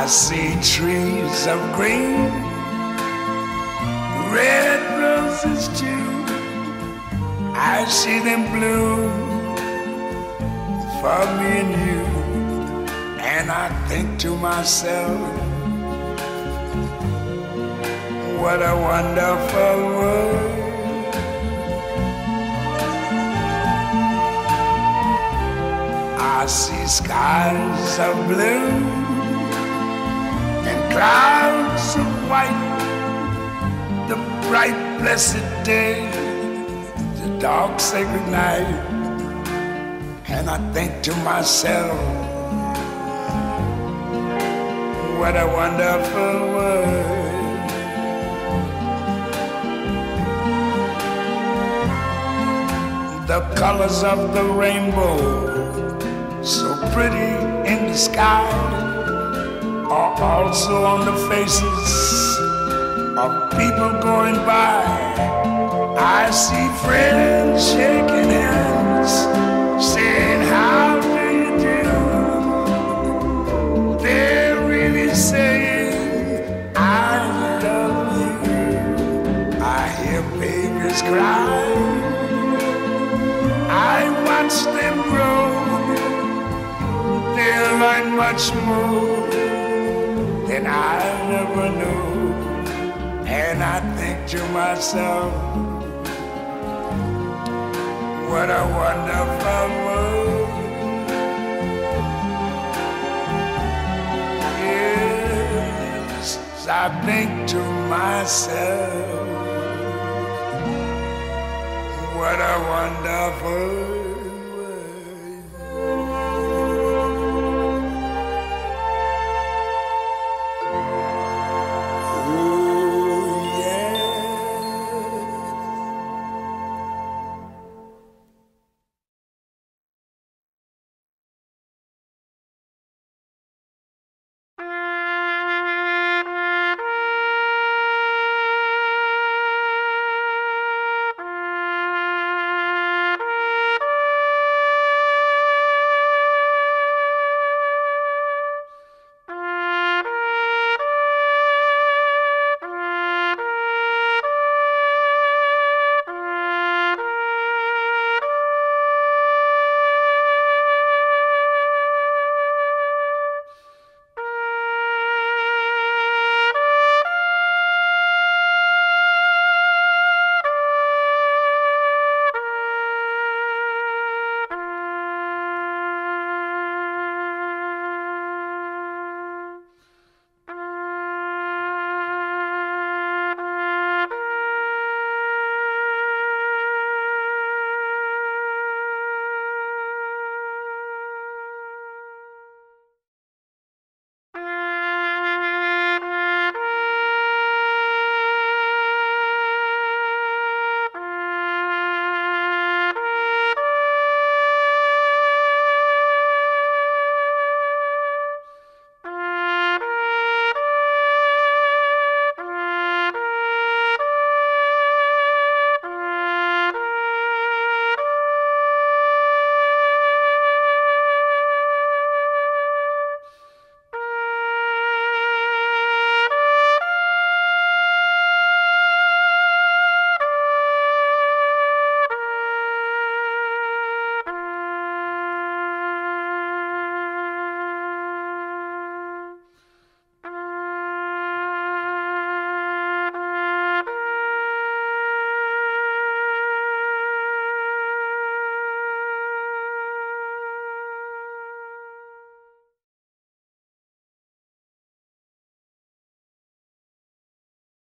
see trees of green, red roses too. I see them bloom for me and you. And I think to myself, what a wonderful world. I see skies of blue and clouds of white, the bright blessed day, the dark sacred night. And I think to myself, what a wonderful world. The colors of the rainbow, so pretty in the sky, are also on the faces of people going by. I see friends shaking hands, saying, how do you do? They're really saying, I love you. I hear babies cry, I watch them grow. They'll learn much more than I ever knew. And I think to myself, what a wonderful world. Yes, I think to myself, what a wonderful world.